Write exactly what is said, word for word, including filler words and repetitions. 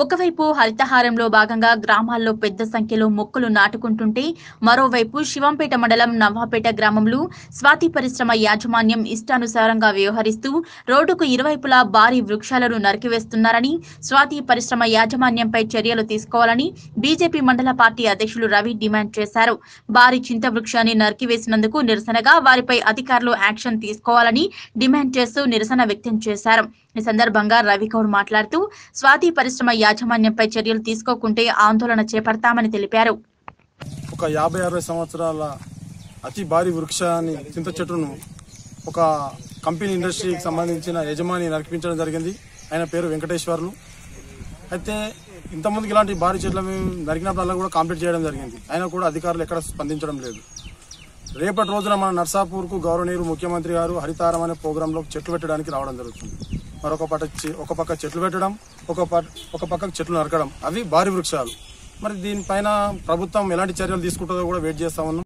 ఒకవైపు హరితహారంలో భాగంగా గ్రామాల్లో పెద్ద సంఖ్యలో మొక్కలు నాటుకుంటుంటే మరోవైపు శివంపేట మండలం నవాపేట గ్రామంలో స్వాతి పరిశ్రమ యాజమాన్యం ఇష్టానుసారంగా వ్యవహరిస్తూ రోడ్డుకు ఇరువైపులా భారీ వృక్షాలను నరికివేస్తున్నారని, స్వాతి పరిశ్రమ యాజమాన్యంపై చర్యలు తీసుకోవాలని బీజేపీ మండల పార్టీ అధ్యక్షులు రవి డిమాండ్ చేశారు. భారీ చింత వృక్షాన్ని నరికివేసినందుకు నిరసనగా వారిపై అధికారులు యాక్షన్ తీసుకోవాలని డిమాండ్ చేస్తూ నిరసన వ్యక్తం చేశారు. ఈ సందర్భంగా రవిగౌడ్ మాట్లాడుతూ స్వాతి పరిశ్రమ యాజమాన్యంపై చర్యలు తీసుకోకుంటే ఆందోళన చేపడతామని తెలిపారు. ఒక యాభై అరవై సంవత్సరాల అతి భారీ వృక్షాన్ని చింత చెట్టును ఒక కంపెనీ ఇండస్ట్రీకి సంబంధించిన యజమాని నరికించడం జరిగింది. ఆయన పేరు వెంకటేశ్వర్లు. అయితే ఇంతమందికి ఇలాంటి భారీ చెట్ల నరికినప్పుడల్లా కూడా కంప్లీట్ చేయడం జరిగింది. అయినా కూడా అధికారులు ఎక్కడ స్పందించడం లేదు. రేపటి రోజున మన నర్సాపూర్కు గౌరవనీయులు ముఖ్యమంత్రి గారు హరితారం అనే ప్రోగ్రాంలో చెట్లు పెట్టడానికి రావడం జరుగుతుంది. మరొక పక్క ఒక పక్క చెట్లు పెట్టడం, ఒక ఒక పక్కకు చెట్లు నరకడం, అవి భారీ వృక్షాలు. మరి దీనిపైన ప్రభుత్వం ఎలాంటి చర్యలు తీసుకుంటుందో కూడా వెయిట్ చేస్తా ఉన్నాం.